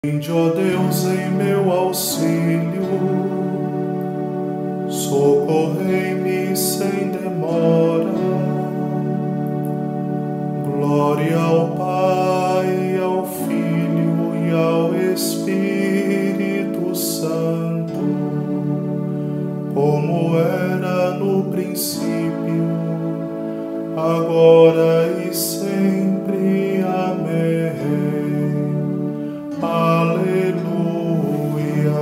Vinde, ó Deus, em meu auxílio, socorrei-me sem demora. Glória ao Pai, ao Filho e ao Espírito Santo, como era no princípio, agora e sempre. Amém. Aleluia.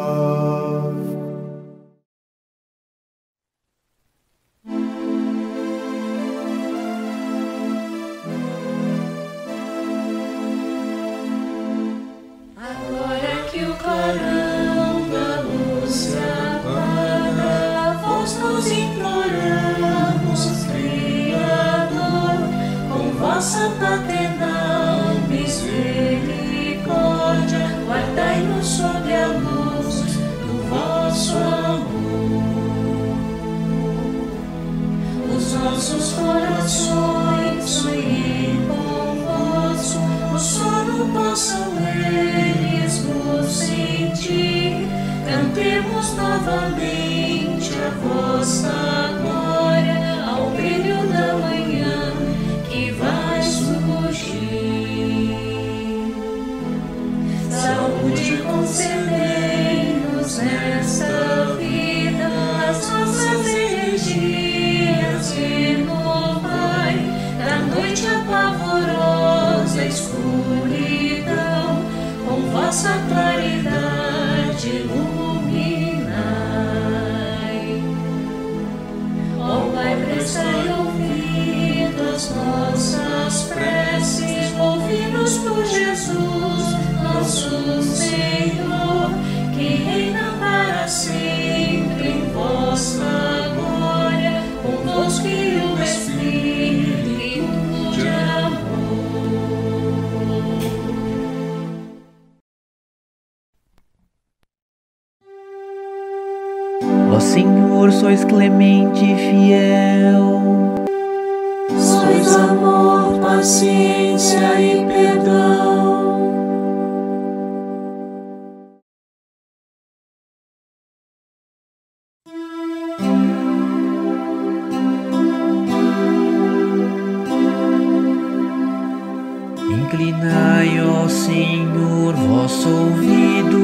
Agora que o clarão da luz se apaga, vós nos imploramos, Criador, com vossa paternal misericórdia, guardai-nos sob a luz do vosso amor. Os nossos corações sonhem convosco, o sono possam eles vos sentir. Cantemos novamente a vossa glória, ao brilho da manhã que vai surgir. Saúde concedei-nos nesta vida, as nossas energias renovai, da noite a pavorosa escuridão, com vossa claridade iluminai. Ó Pai, prestai ouvido às nossas preces, ouvi-nos por Jesus, nosso Senhor, que reina para sempre em vossa glória, convosco e o Espírito de amor. Ó Senhor, sois clemente e fiel, Sois amor, paciência e perdão. inclinai, ó Senhor, vosso ouvido,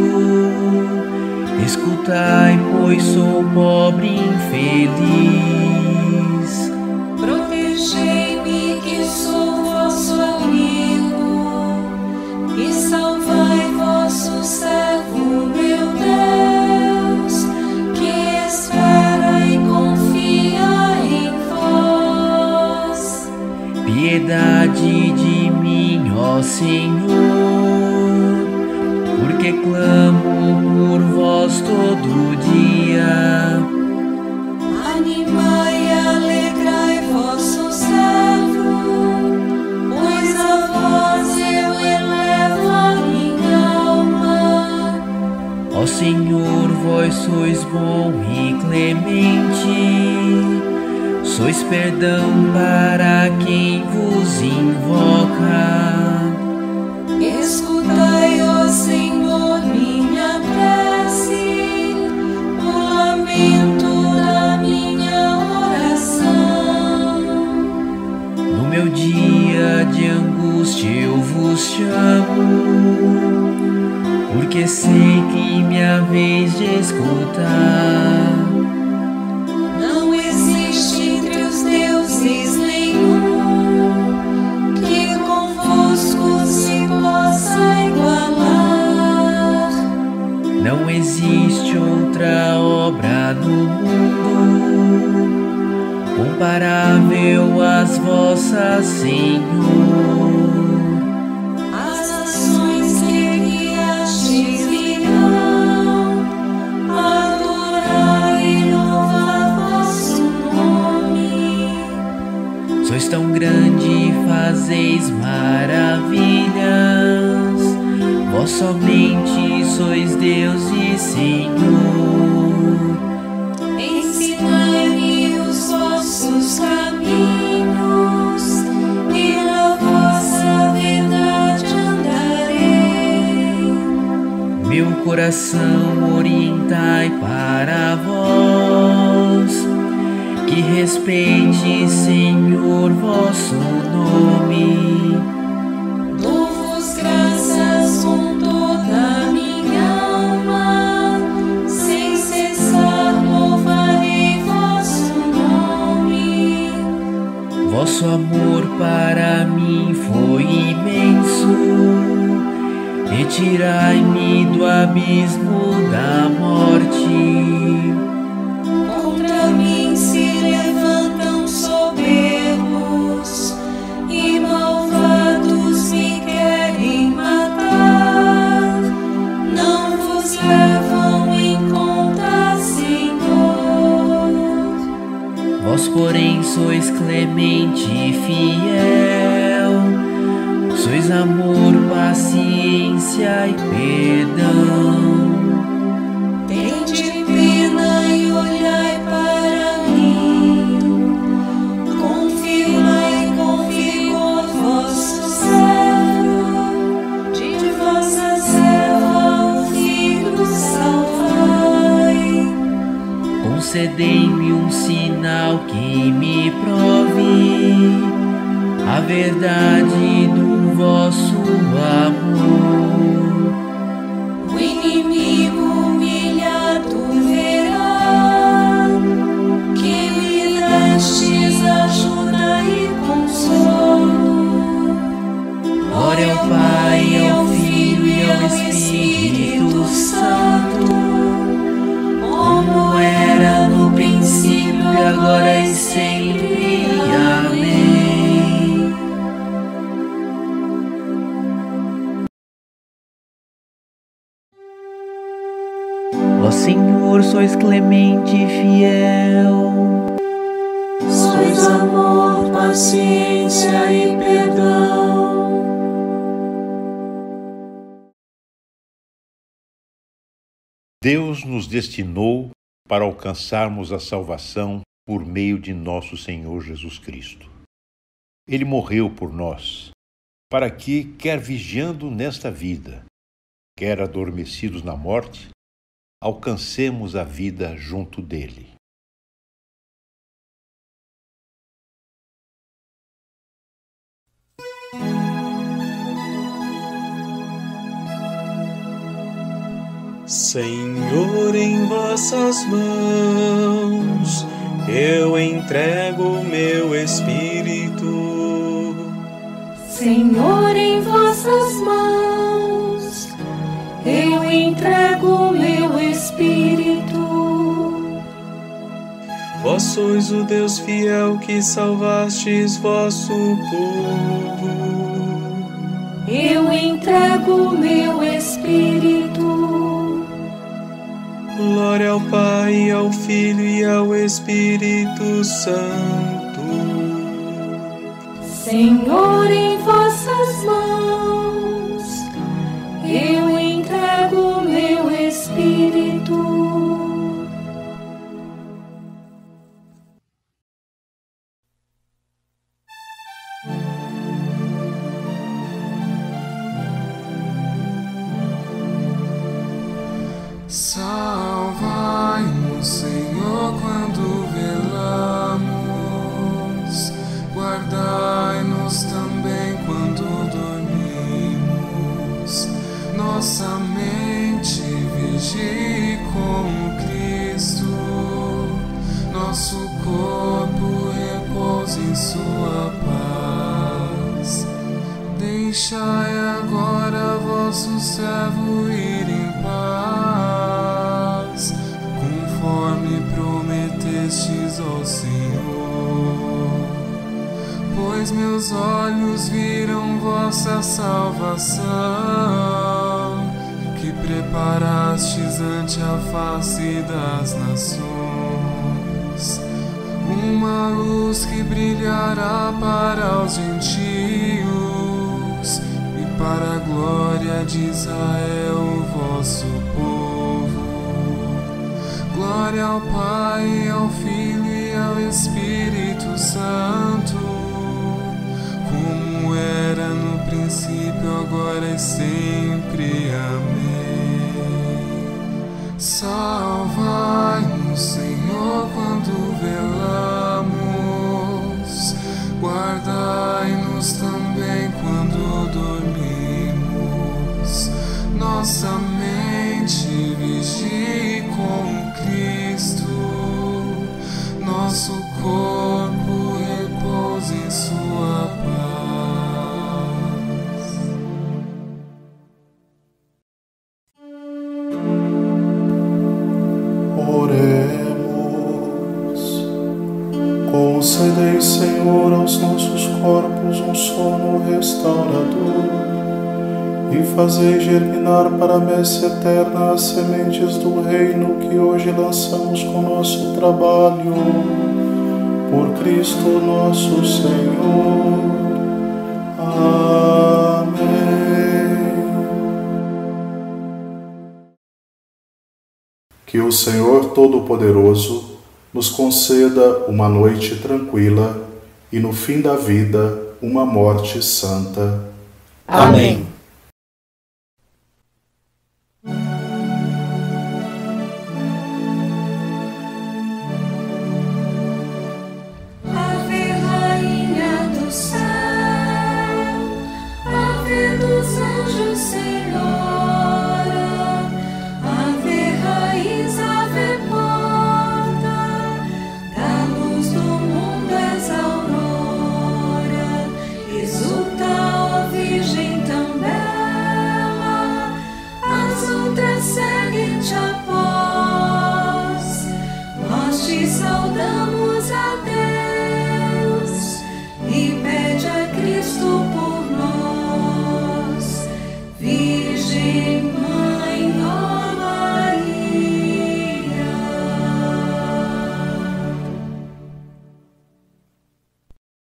escutai, pois sou pobre e infeliz. Protegei-me, que sou vosso amigo, e salvai vosso servo, meu Deus, que espera e confia em vós. Piedade de mim, ó Senhor, porque clamo por vós todo dia. Animai e alegrai vosso servo, pois a vós eu elevo a minha alma. Ó Senhor, vós sois bom e clemente, sois perdão para quem vos invoca. Escutai, ó Senhor, minha prece, o lamento da minha oração. No meu dia de angústia eu vos chamo, porque sei que minha vez de escutar. Não existe entre os deuses nenhum que convosco se possa igualar. Não existe outra obra no mundo comparável às vossas, Senhor. As ações que guiastes virão, adorar e louvar vosso nome. Sois tão grande e fazeis maravilhas, vós somente sois Deus e Senhor. Ensinai-me os vossos caminhos, e na vossa verdade andarei. meu coração orientai para vós, que respeite, Senhor, vosso nome. Dou-vos graças com toda a minha alma, sem cessar louvarei vosso nome. Vosso amor para mim foi imenso, retirai-me do abismo da morte. Contra mim se levantam soberbos e malvados me querem matar. Não vos levam em conta, Senhor. Vós, porém, sois clemente e fiel, sois amor, paciência e perdão. Tende pena e olhai para mim, confirmai com vigor vosso servo, de vossa serva o Filho salvai. Concedei-me um sinal que me prove a verdade do vosso amor. O inimigo humilhado verá que lhe destes ajuda e consolo. Glória ao Pai, ao Filho e ao Espírito Santo, como era no princípio, agora e sempre. Amém. Ó Senhor, sois clemente e fiel, Sois amor, paciência e perdão. Deus nos destinou para alcançarmos a salvação por meio de nosso Senhor Jesus Cristo. Ele morreu por nós, para que, quer vigiando nesta vida, quer adormecidos na morte, alcancemos a vida junto dele. Senhor, em vossas mãos eu entrego meu espírito. Senhor, em vossas mãos eu entrego meu espírito. Vós sois o Deus fiel que salvastes vosso povo. Eu entrego meu espírito. Glória ao Pai, ao Filho e ao Espírito Santo. Senhor, em vossas mãos eu entrego meu espírito. Salvai-nos, Senhor, quando velamos, guardai-nos também quando dormimos. Nossa mente vigie com Cristo, nosso corpo repousa em sua paz. Deixai agora vosso servo ir em paz, conforme prometestes ao Senhor. Pois meus olhos viram vossa salvação, que preparastes ante a face das nações, uma luz que brilhará para os gentios e para a glória de Israel, vosso povo. Glória ao Pai, ao Filho e ao Espírito Santo, como era no princípio, agora e sempre. Amém. Salvai-nos, Senhor, quando velamos, guardai-nos também quando dormimos. Nossa mente vigie com Cristo, nosso corpo repousa em sua paz. Oremos. Concedei, Senhor, aos nossos corpos um sono restaurador e fazei germinar para a messe eterna as sementes do reino que hoje lançamos com nosso trabalho. Por Cristo nosso Senhor. Amém. Que o Senhor Todo-Poderoso nos conceda uma noite tranquila e no fim da vida uma morte santa. Amém.